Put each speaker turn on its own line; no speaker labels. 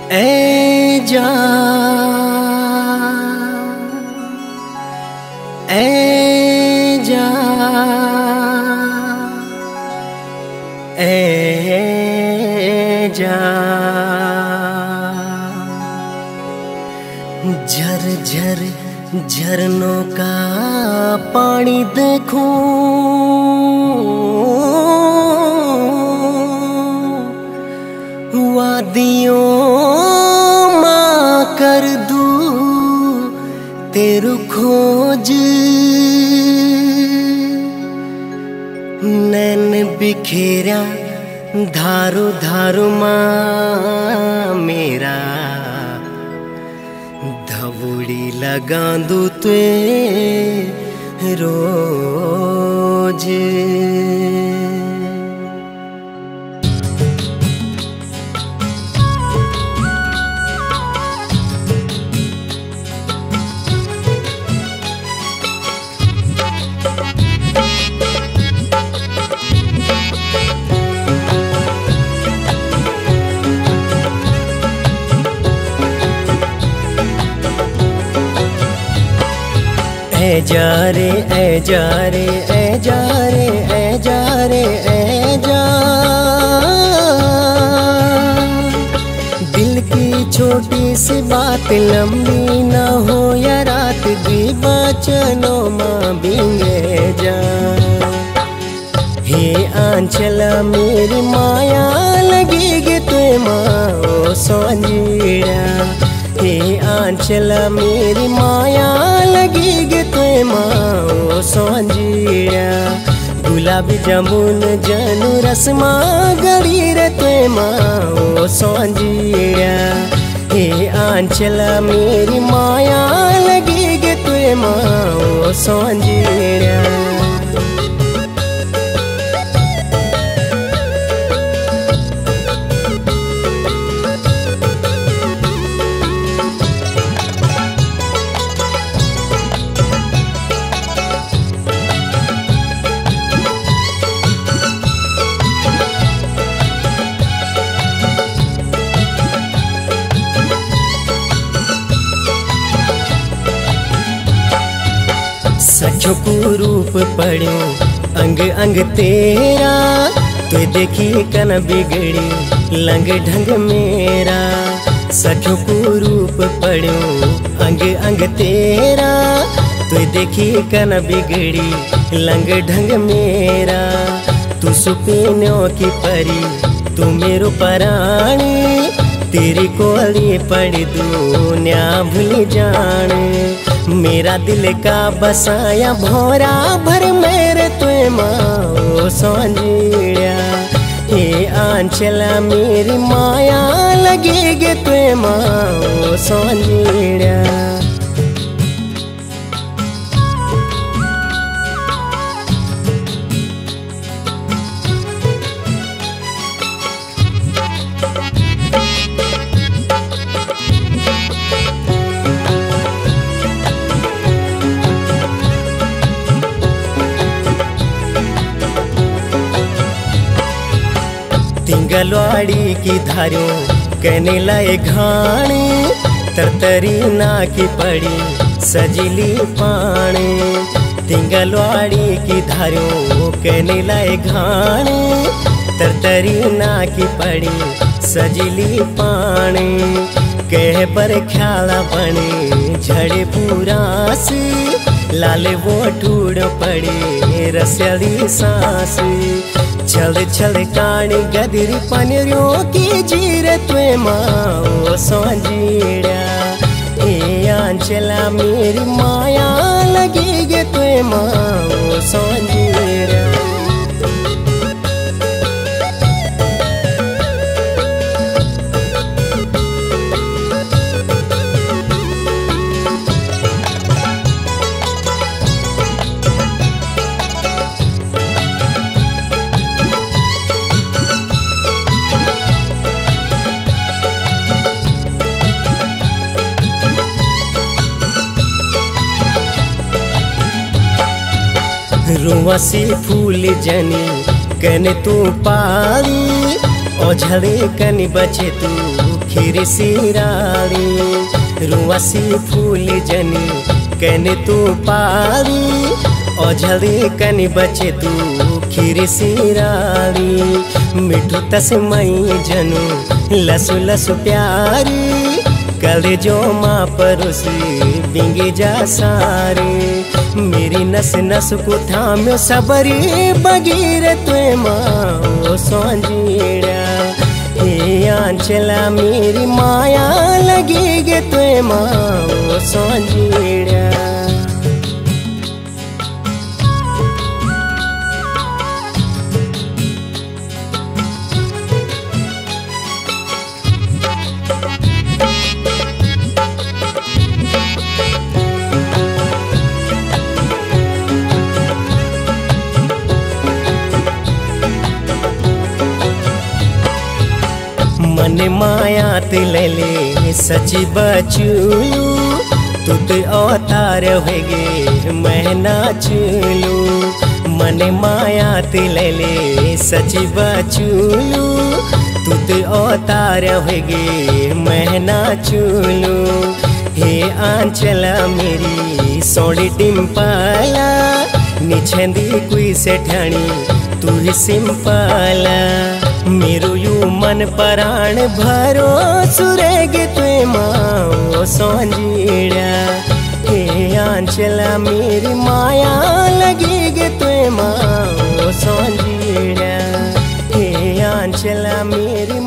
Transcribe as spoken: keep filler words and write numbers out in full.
ऐ जान ऐ जान ऐ जान झर झर झरनों का पानी देखूं वादियों मां कर दूं तेरू खोज नैन बिखेरा धारू धारू मां मेरा धवुड़ी लगा दूं ते रोज। ऐ जा रे ऐ जा रे ऐ जा रे ऐ जा रे ऐ जा दिल की छोटी सी बात लंबी ना हो या रात भी वचनों मां बिंगे जा। हे आंचला मेरी माया लगेगी तुए माँ ओ सोंजीड़ा। हे आंचला मेरी माया लगेगी तुए माँ ओ सोंजीड़ा। गुलाबी जामुन जानू रसमा गड़ी रे तुए माँ ओ सोंजीड़ा। हे आंचला मेरी माया लगेगी तुए माँ ओ सोंजीड़ा। सचो को रूप पढ़ो अंग अंग तेरा तो देखी कन बिगड़ी लंग ढंग मेरा। सचो को रूप पढ़ो अंग अंग तेरा तो देखी कन बिगड़ी लंग ढंग मेरा। तू सुपीनों की परी तू मेरो पराणी तेरी कोली पड़ी दुनिया भूल जाने। मेरा दिल का बसाया भोरा भर मेरे तुए माँ ओ सोंजीड़ा। हे आंचला मेरी माया लगेगी तुए माँ ओ सोंजीड़ा। तिंगलवाड़ी की धारों कहने लाए घाणी तरतरी ना की पड़ी सजिली पानी। तिंगलवाड़ी की धारों कहने लाए घाणी तरतरी ना की पड़ी सजिली पानी। कह पर ख्याला बनी झड़े पूरा सी लाल वो टूट पड़ी रसली सांस। छल छल कानी गदरी पनियों की जीरे तुए माँ ओ सोंजीड़ा। हे आंचला मेरी माया लगेगी तुए माँ ओ सोंजीड़ा। रुआसी फूल जनी कने तू पाली ओ झड़े कनी बचे तू खीर सिराड़ी रुआसी फूल जनी कन तू पारी ओझली कनी बचे तू खीर सिराड़ी मिठू तस्मई जनु लसु लसु प्यारी कल जो माँ परोसी बिंगे जा सारे मेरी नस नस को थाम्यो सबरी बगीर तुए माँ ओ सोंजीड़ा हे आंचला मेरी माया लगी गे तुए माँ ओ सोंजीड़ा। मन माया तिलले सची बचूलू तुत अवतार होगे मैं नाचूलू मन माया तिलले सची बचूलू तुत अवतार होगे मैं नाचूलू हे आंचला मेरी सोड़ी डिम्पला निछंदी कोई से ठाणी तू ही सिंपला मेरो यू मन पराण भरो सुरेगे तुए माँ ओ सोंजीड़ा हे आंचला मेरी माया लगी गे तुए माँ ओ सोंजीड़ा हे आंचला मेरी